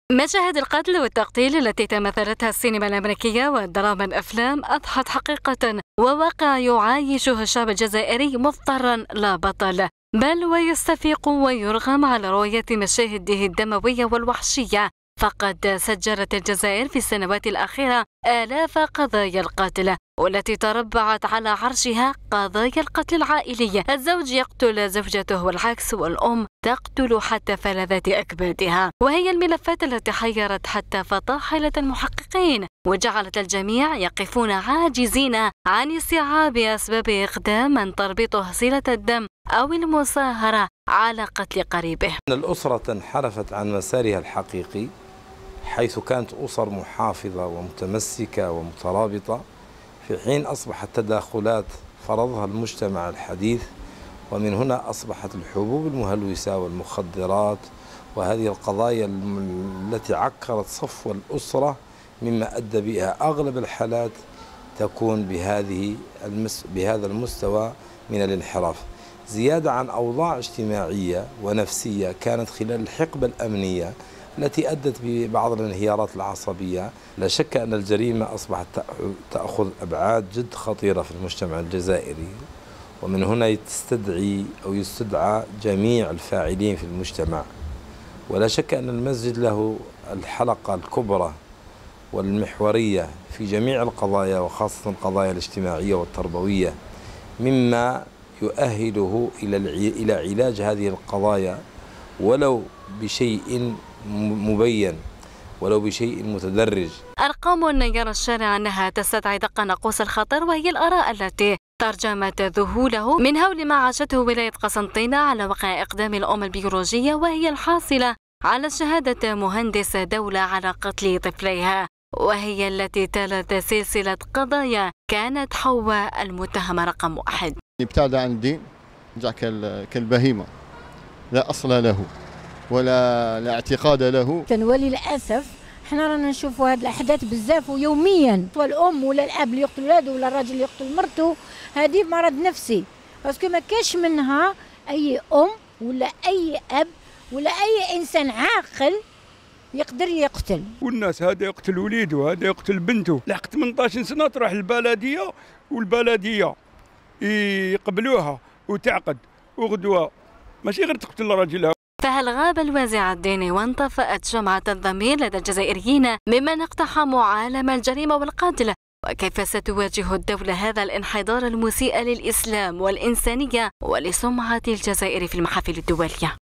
مشاهد القتل والتقتيل التي تمثلتها السينما الأمريكية والدراما الأفلام أضحت حقيقة وواقع يعايشه الشعب الجزائري مضطرا لا بطل، بل ويستفيق ويرغم على رؤية مشاهده الدموية والوحشية. فقد سجلت الجزائر في السنوات الأخيرة آلاف قضايا القتل، والتي تربعت على عرشها قضايا القتل العائلي. الزوج يقتل زوجته والعكس، والأم تقتل حتى فلذات أكبادها. وهي الملفات التي حيرت حتى فطاحلة المحققين، وجعلت الجميع يقفون عاجزين عن استيعاب أسباب إقدام من تربطه صلة الدم أو المصاهرة على قتل قريبه. الأسرة انحرفت عن مسارها الحقيقي، حيث كانت أسر محافظة ومتمسكة ومترابطة، في حين أصبحت تداخلات فرضها المجتمع الحديث، ومن هنا أصبحت الحبوب المهلوسة والمخدرات وهذه القضايا التي عكرت صفو الأسرة، مما أدى بها أغلب الحالات تكون بهذا المستوى من الانحراف، زيادة عن أوضاع اجتماعية ونفسية كانت خلال الحقبة الأمنية التي أدت ببعض الانهيارات العصبية. لا شك أن الجريمة أصبحت تأخذ أبعاد جد خطيرة في المجتمع الجزائري، ومن هنا يستدعى جميع الفاعلين في المجتمع. ولا شك أن المسجد له الحلقة الكبرى والمحورية في جميع القضايا، وخاصة القضايا الاجتماعية والتربوية، مما يؤهله إلى علاج هذه القضايا ولو بشيء مبين، ولو بشيء متدرج. أرقام يرى الشارع أنها تستدعي دق ناقوس الخطر، وهي الآراء التي ترجمت ذهوله من هول ما عاشته ولاية قسنطينة على وقع إقدام الأم البيولوجية، وهي الحاصلة على شهادة مهندس دولة على قتل طفليها، وهي التي تلت سلسلة قضايا كانت حواء المتهمة رقم 1. ابتعد عن الدين، جاء كالبهيمة، لا أصل له ولا اعتقاد له. وللأسف احنا رانا نشوفوا هذه الأحداث بزاف ويوميا، والأم ولا الأب اللي يقتل ولاده ولا الراجل اللي يقتل مرته، هذه مرض نفسي، باسكو ما كاش منها أي أم ولا أي أب ولا أي إنسان عاقل يقدر يقتل. والناس هذا يقتل وليده وهذا يقتل بنته، لحق 18 سنة تروح البلدية، والبلدية يقبلوها وتعقد وغدوة، ماشي غير تقتل راجلها. فهل غاب الوازع الديني وانطفأت شمعة الضمير لدى الجزائريين ممن اقتحموا عالم الجريمة والقتل؟ وكيف ستواجه الدولة هذا الانحدار المسيء للإسلام والإنسانية ولسمعة الجزائر في المحافل الدولية؟